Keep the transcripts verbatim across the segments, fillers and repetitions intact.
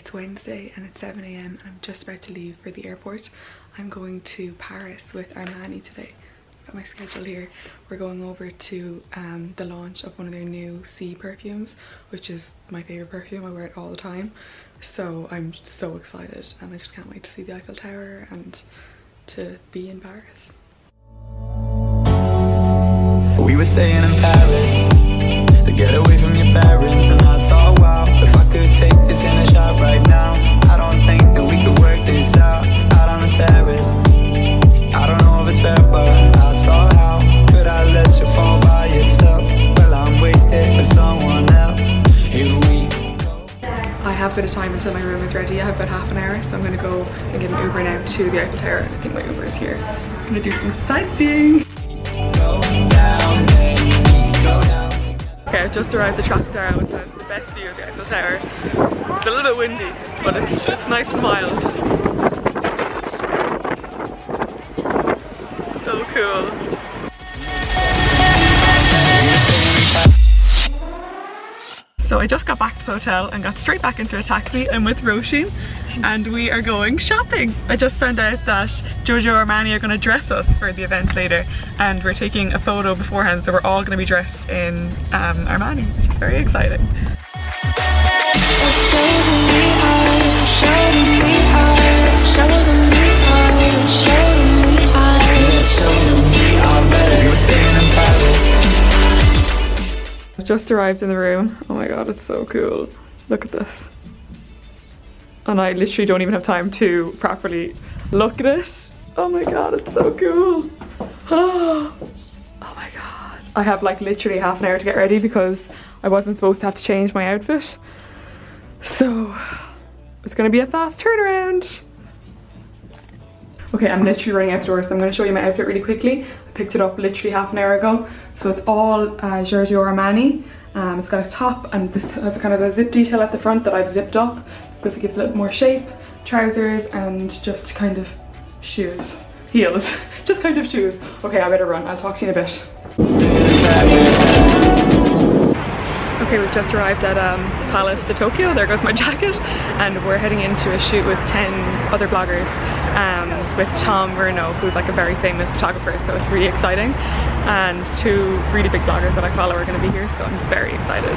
It's Wednesday and it's seven A M and I'm just about to leave for the airport. I'm going to Paris with Armani today. I've got my schedule here. We're going over to um, the launch of one of their new Si perfumes, which is my favourite perfume. I wear it all the time. So I'm so excited and I just can't wait to see the Eiffel Tower and to be in Paris. We were staying in Paris to get away from your parents, and I thought, wow, if I could take this in a shot right now, I don't think that we could work this out out on the terrace. I don't know if it's fair, but I thought, how could I let you fall by yourself? Well, I'm wasted for someone else. Here we go. I have a bit of time until my room is ready. I have about half an hour, so I'm going to go and get an Uber now to the Eiffel Tower. I think my Uber is here. I'm going to do some sightseeing. Okay, I've just arrived at the Traffic Tower, which has the best view of the Eiffel Tower. It's a little bit windy, but it's, it's nice and mild. So cool. So I just got back to the hotel and got straight back into a taxi. I'm with Roisin and we are going shopping. I just found out that Giorgio Armani are going to dress us for the event later, and we're taking a photo beforehand, so we're all going to be dressed in um, Armani, which is very exciting. I've just arrived in the room. Oh my god, it's so cool. Look at this. And I literally don't even have time to properly look at it. Oh my god, it's so cool. Oh my god. I have like literally half an hour to get ready because I wasn't supposed to have to change my outfit. So it's gonna be a fast turnaround. Okay, I'm literally running out the door, so I'm going to show you my outfit really quickly. I picked it up literally half an hour ago. So it's all uh, Giorgio Armani. Um, it's got a top and this has a kind of a zip detail at the front that I've zipped up because it gives a little more shape. Trousers and just kind of shoes. Heels. Just kind of shoes. Okay, I better run. I'll talk to you in a bit. Okay, we've just arrived at um, Palace de Tokyo. There goes my jacket. And we're heading into a shoot with ten other bloggers. Um, with Tom Murno, who's like a very famous photographer, so it's really exciting. And two really big bloggers that I follow are going to be here, so I'm very excited.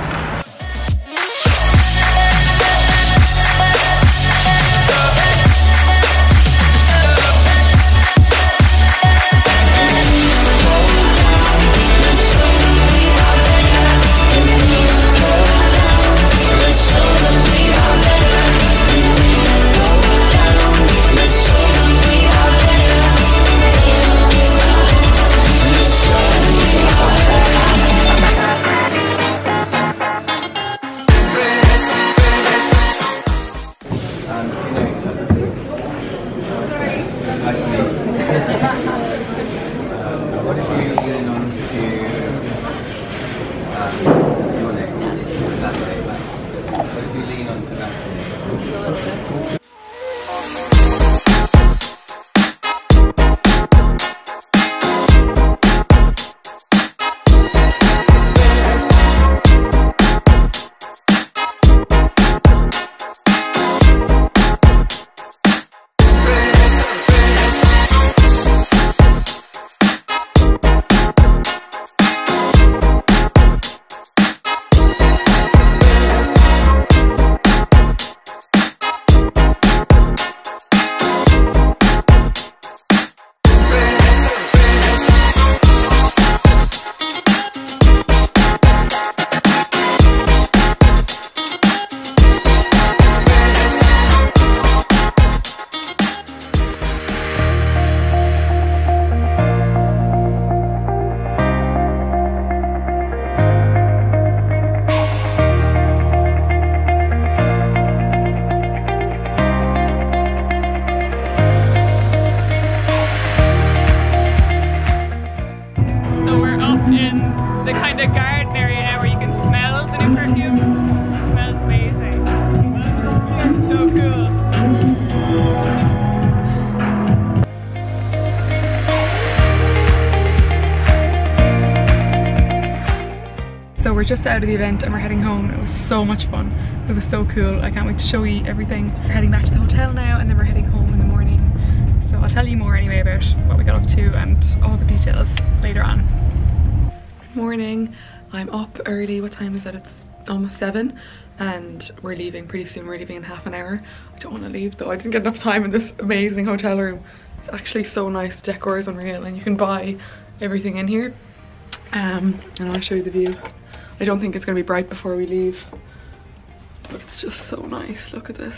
So we're just out of the event and we're heading home. It was so much fun. It was so cool. I can't wait to show you everything. We're heading back to the hotel now and then we're heading home in the morning. So I'll tell you more anyway about what we got up to and all the details later on. Good morning. I'm up early. What time is it? It's almost seven and we're leaving pretty soon. We're leaving in half an hour. I don't want to leave though. I didn't get enough time in this amazing hotel room. It's actually so nice. The decor is unreal and you can buy everything in here. Um, and I want to show you the view. I don't think it's going to be bright before we leave, but it's just so nice. Look at this.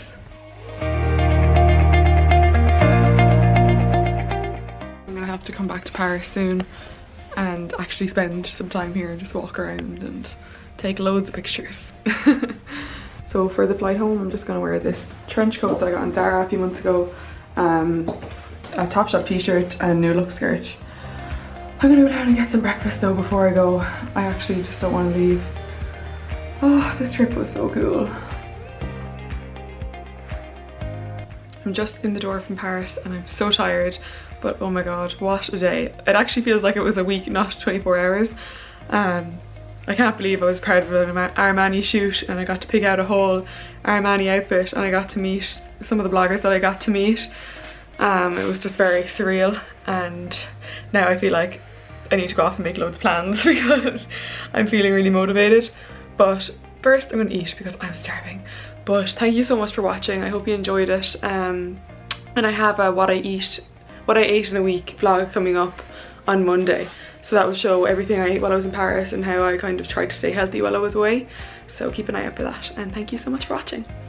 I'm gonna have to come back to Paris soon and actually spend some time here and just walk around and take loads of pictures. So for the flight home, I'm just gonna wear this trench coat that I got in Zara a few months ago, um, a Topshop t-shirt and new look skirt. I'm gonna go down and get some breakfast though before I go. I actually just don't want to leave. Oh, this trip was so cool. I'm just in the door from Paris and I'm so tired, but oh my god, what a day. It actually feels like it was a week, not twenty-four hours. Um, I can't believe I was part of an Armani shoot and I got to pick out a whole Armani outfit and I got to meet some of the bloggers that I got to meet. Um, it was just very surreal and now I feel like I need to go off and make loads of plans because I'm feeling really motivated. But first I'm going to eat because I'm starving. But thank you so much for watching. I hope you enjoyed it. Um, and I have a what I eat, what I ate in a week vlog coming up on Monday. So that will show everything I ate while I was in Paris and how I kind of tried to stay healthy while I was away. So keep an eye out for that. And thank you so much for watching.